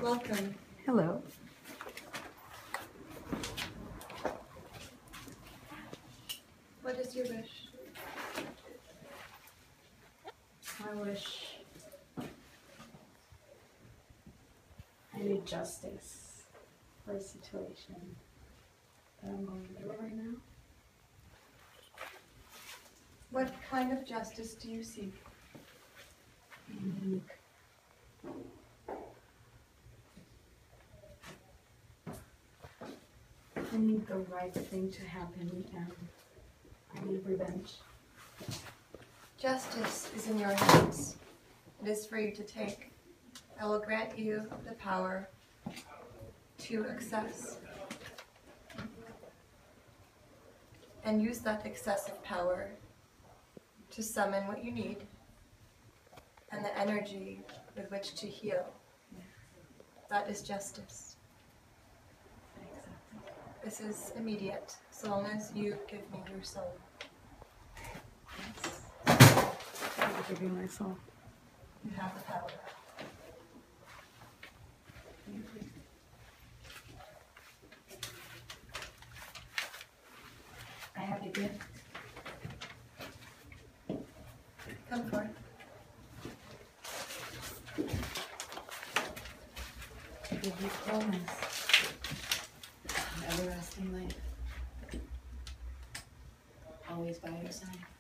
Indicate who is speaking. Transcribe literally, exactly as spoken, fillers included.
Speaker 1: Welcome.
Speaker 2: Hello.
Speaker 1: What is your wish?
Speaker 2: I wish I need justice for a situation that I'm going through right now.
Speaker 1: What kind of justice do you seek?
Speaker 2: And I need the right thing to happen, and I need revenge.
Speaker 1: Justice is in your hands. It is for you to take. I will grant you the power to access and use that excessive power to summon what you need and the energy with which to heal. That is justice. This is immediate, so long as you give me your soul.
Speaker 2: Yes. I'll give you my soul.
Speaker 1: You have the power.
Speaker 2: I have the gift.
Speaker 1: Come forth.
Speaker 2: I give you wholeness. Everlasting life. Always by your side.